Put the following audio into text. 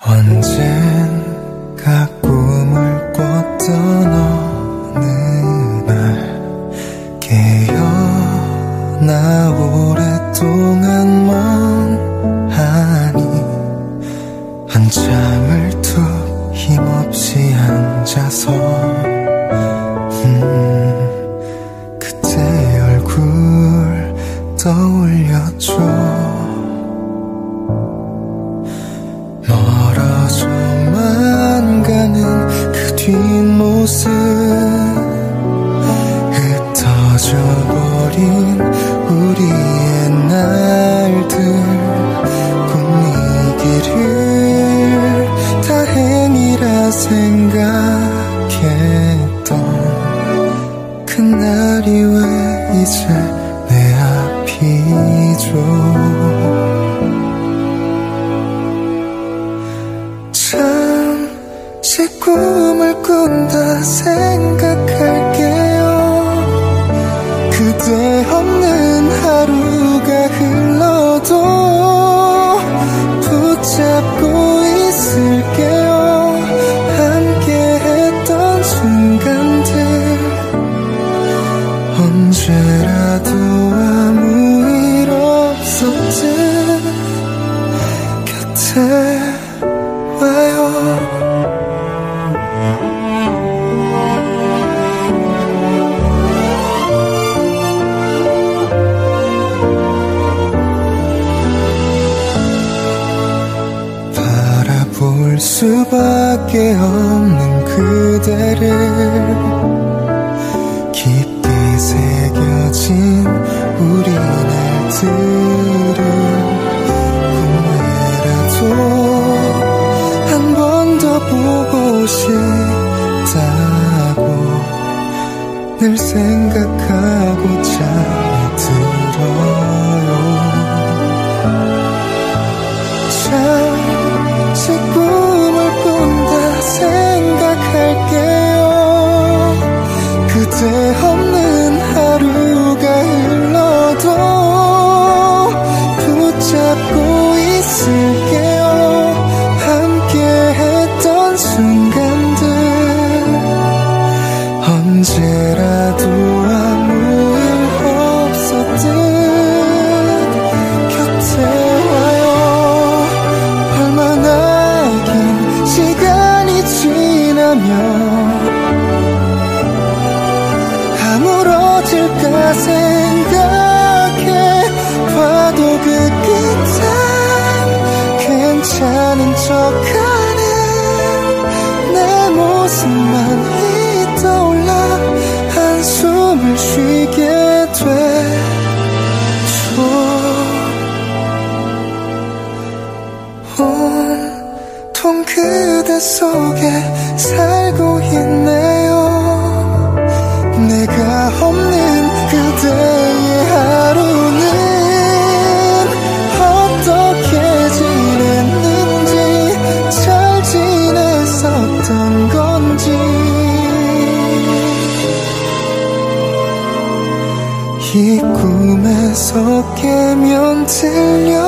언젠가 꿈을 꿨던 어느 날 깨어나 오랫동안 멍하니 한참을 툭 힘없이 앉아서 그때 얼굴 떠올렸죠. 멀어져만 가는 그 뒷모습, 흩어져 버린 우리의 날들, 꿈이기를 다행이라 생각했던 그날이 왜 이제 내 앞이죠. 잠시 꿈을 꾼다 생각할게요. 그대 없는 하루가 흘러도 붙잡고 있을게요. 함께했던 순간들 언제라도 아무 일 없었듯 곁에 와요. 바라볼 수밖에 없는 그대를 깊이 새겨진 우리 날들을 꿈에라도 한 번 더 보고 싶다고 늘 생각하고 잠이 들어요. 잠시 꿈을 꾼다 생각할게요. 그대 없는 하루가 흘러도 붙잡고 있을게요. 함께했던 순간들 언제라도 아무 일 없었듯 곁에 와요. 얼마나 긴 시간이 지나면 아물어질까 생각해 봐도 그 끝엔 괜찮은 척하는 내 모습만 떠올라 한숨을 쉬게 되죠. 온통 그대 속에 살고 있네요. 내가 없는 그대의 하루는 어떻게 지냈는지, 잘 지냈었던 건지. 이 꿈에서 깨면 들려